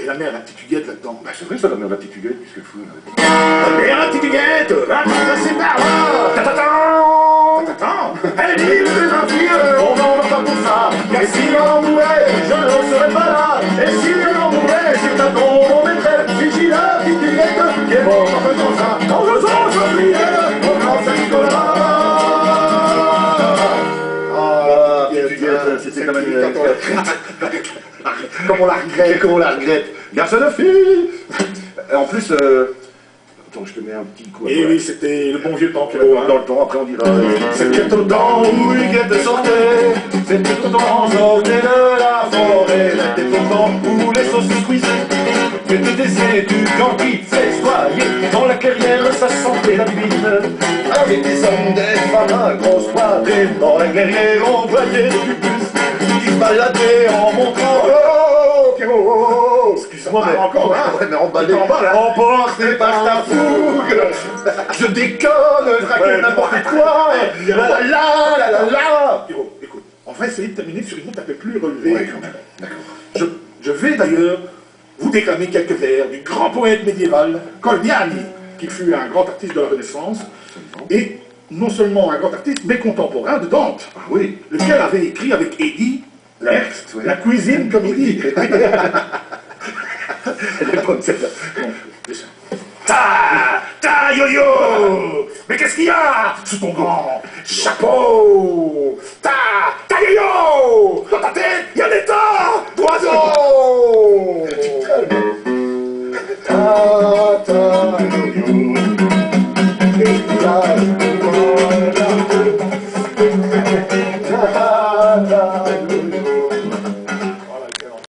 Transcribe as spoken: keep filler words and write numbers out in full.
Et la mère, la petite Huguette là-dedans. Bah, c'est vrai ça, la mère de la petite Huguette, qu'est-ce qu'elle fout là? La mère, la petite Huguette, va passer par là. Tatatant, tatatant. Elle dit, vous êtes un vieux, on n'en va pas pour ça. Car si l'on mourait, je ne serais pas là. Et si l'on mourait, c'est un don, on mettrait Gigi la petite Huguette, qui est morte en faisant ça. Quand je sens, je prie, on pense à Nicolas. Ah, petite Huguette, c'était quand même... Comme on la regrette. Comme on la regrette. Garçon de fille. En plus, euh... attends, je te mets un petit coup. Et oui, c'était le bon vieux temps. Dans, dans le temps, après on dira... C'était au temps où Huguette sortait, c'était au temps sortait de la forêt, c'était au temps où les sauces squeezaient, c'était des étudiants qui s'essoyaient, dans la clairière ça sentait la bite, avec des hommes, des femmes, un gros soirée, dans la clairière on voyait des pupus qui se baladaient en montrant... Oh, oh, oh, excuse-moi, mais encore, hein, ouais, mais en bas, emporté par ta fougue, je déconne, draguer n'importe quoi, la la la la la la. Écoute, on va essayer de terminer sur une note un peu plus relevée. Ouais, quand même. D'accord. Je, je vais d'ailleurs vous déclamer quelques vers du grand poète médiéval Colgnani, qui fut un grand artiste de la Renaissance, et non seulement un grand artiste, mais contemporain de Dante, Ah oui. lequel avait écrit avec Eddie L'Erxt, ouais. la cuisine comédie. Elle est bonne celle-là. Bon, listen. Ta, ta, yo-yo. Mais qu'est-ce qu'il y a sous ton grand chapeau? Ta, ta, yo-yo. Dans ta tête, il y a des tas d'oiseaux.